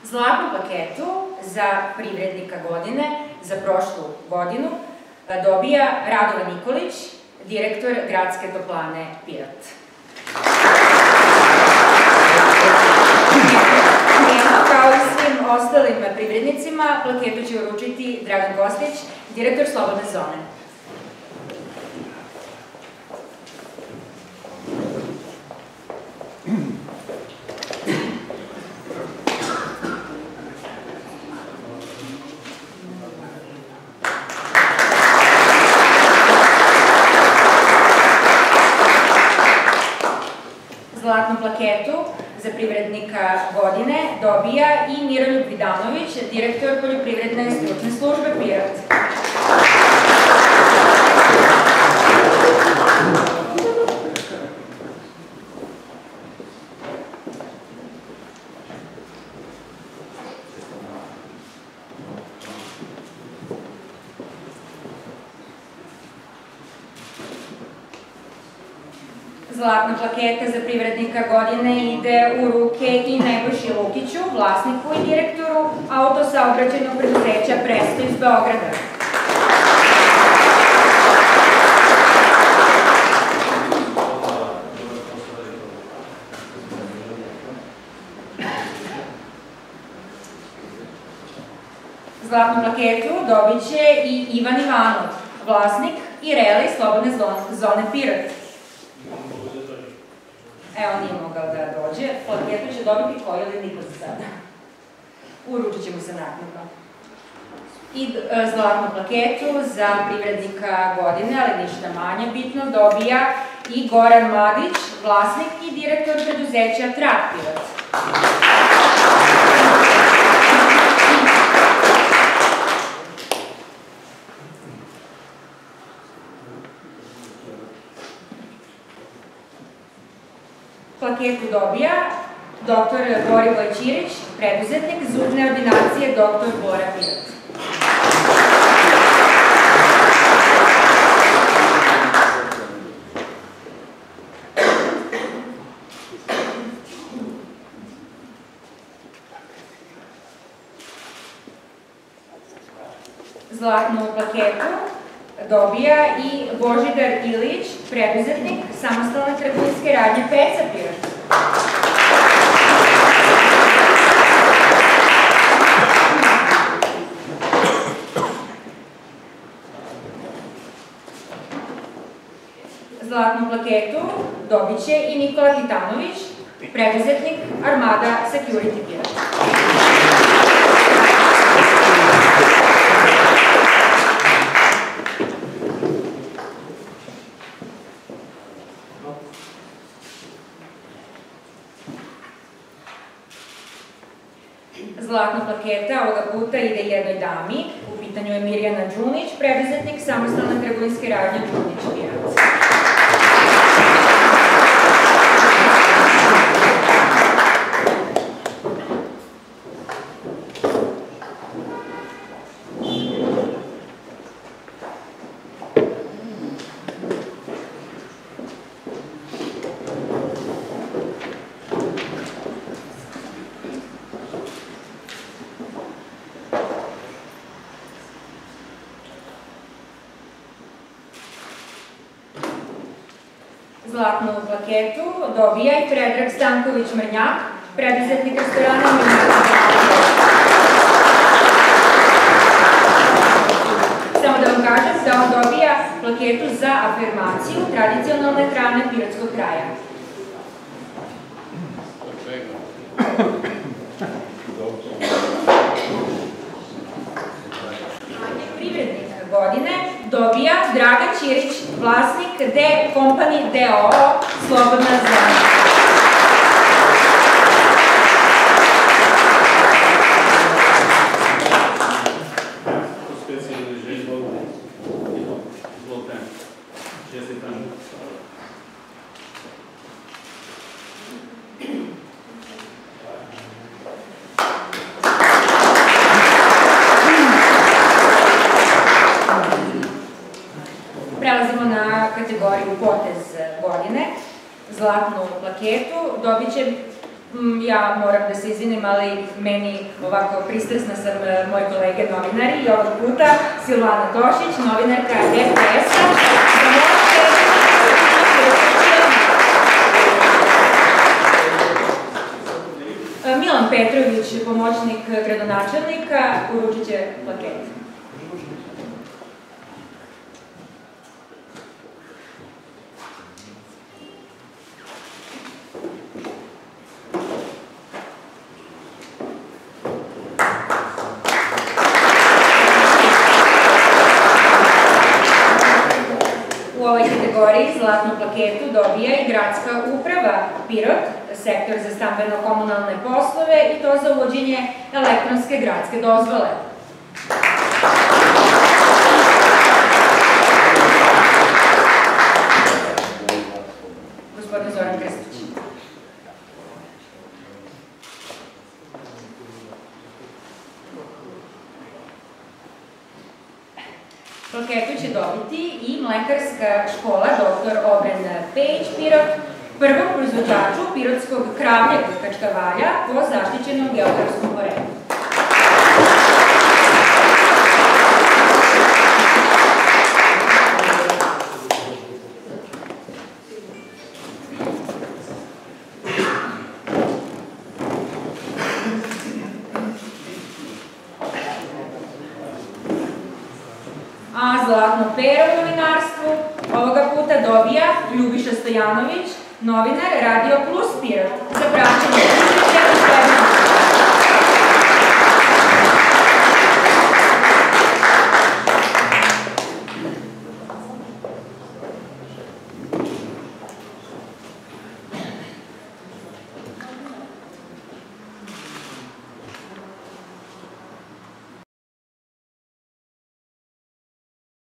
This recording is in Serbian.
Zlatnu plaketu za privrednika godine za prošlu godinu dobija Radovan Nikolić, direktor Gradske toplane Pirot. Kao i svim ostalim privrednicima, plaketu će uručiti Dragan Kostić, direktor Slobodne zone. Zlatnu plaketu za privrednika godine dobija i Miroljub Vidanović, direktor Poljoprivredne stručne službe Pirot. Zlatna plaketa za privrednika godine ide u ruke i Nebojši Lukiću, vlasniku i direktoru autosaobraćajnog preduzeća Presto iz Beograda. Zlatnu plaketu dobit će i Ivan Ivanov, vlasnik i reali Slobodne zone Pirot. Evo, nije mogao da dođe. Plaketu će dobiti koji ili niko za sada. Uručit ćemo se naknadno. I zlatnu plaketu za privrednika godine, ali ništa manje bitno, dobija i Goran Mladić, vlasnik i direktor preduzeća Trak Pirot. Plaketu dobija dr. Borivoje Ćirić, preduzetnik zubne ordinacije dr. Bora Pirot. Zlatnu plaketu dobija i Božidar Ilić, preduzetnik samostalne trgovinske radnje Peca Pirot. Zlatnu plaketu dobit će i Nikola Titanović, preduzetnik Armada Security Pirot. Zlatna plaketa ovoga puta ide jednoj dami, u pitanju je Mirjana Đunić, preduzetnik samostalne trgovinske radnje Đunić Pirot. Zlatnu plaketu dobija i Predrag Stanković-Mrnjak, preduzetnik restorana Mrnjak. Samo da vam kažem da on dobija plaketu za afirmaciju tradicionalne hrane pirotskog kraja. Privrednik godine dobija Dragan Ćirić, vlasnik D-Company D.O.O. Slobodna zona. Prelazimo na kategoriju potez godine. Zlatnu plaketu dobit će Ja moram da se izvinim, ali meni ovako pristresna sam moje kolege novinari i ovog puta Silvana Tošić, novinarka RTS-a. Milan Petrović, pomoćnik gradonačelnika, uručit će plaket. U ovoj kategoriji zlatnu plaketu dobija i Gradska uprava Pirot, sektor za stambeno-komunalne poslove i to za uvođenje elektronske gradske dozvole. Gospodin Zoran Krstić. Plaketu će dobiti i mlekarska škola dr. Obren Pejić Pirot, prvom proizvođaču pirotskog kravljeg kačkavalja po zaštićenom geografskom poreklu. A zlatno pero u novinarstvu ovoga puta dobija Ljubiša Stojanović, novinar Radio Plus Pirot, za praćenje